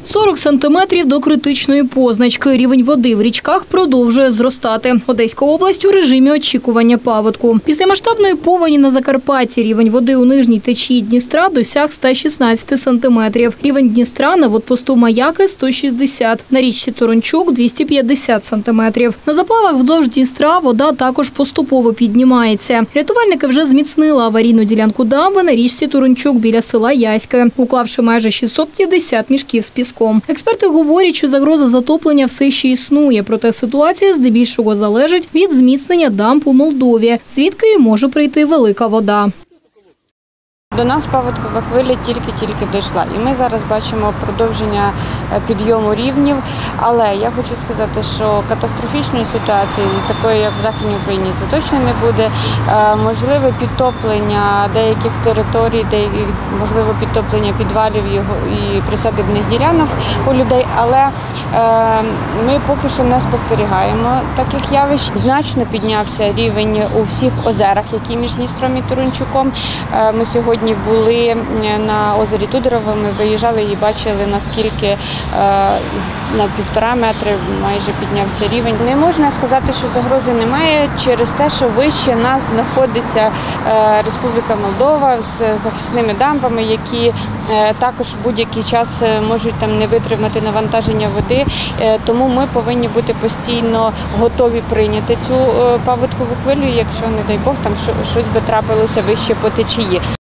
40 сантиметрів до критичної позначки. Рівень води в річках продовжує зростати. Одеська область у режимі очікування паводку. Після масштабної повені на Закарпатті рівень води у нижній течії Дністра досяг 116 сантиметрів. Рівень Дністра на водпосту Маяки – 160, на річці Торончук – 250 сантиметрів. На заплавах вздовж Дністра вода також поступово піднімається. Рятувальники вже зміцнили аварійну ділянку дамби на річці Торончук біля села Яське, уклавши майже 650 мішків з піском. Експерти говорять, що загроза затоплення все ще існує, проте ситуація здебільшого залежить від зміцнення дамб у Молдові, звідки й може прийти велика вода. До нас паводкова хвиля тільки дійшла. І ми зараз бачимо продовження підйому рівнів. Але я хочу сказати, що катастрофічної ситуації, такої як в Західній Україні, це точно не буде. Можливе підтоплення деяких територій, можливо підтоплення підвалів і присадибних ділянок у людей. Але ми поки що не спостерігаємо таких явищ. Значно піднявся рівень у всіх озерах, які між Дністром і Торончуком. Ми сьогодні були на озері Tudoroво, ми виїжджали і бачили, наскільки на 1,5 метри майже піднявся рівень. Не можна сказати, що загрози немає через те, що вище нас знаходиться Республіка Молдова з захисними дамбами, які також в будь-який час можуть там не витримати навантаження води. Тому ми повинні бути постійно готові прийняти цю паводкову хвилю, якщо, не дай Бог, там щось би трапилося вище по течії.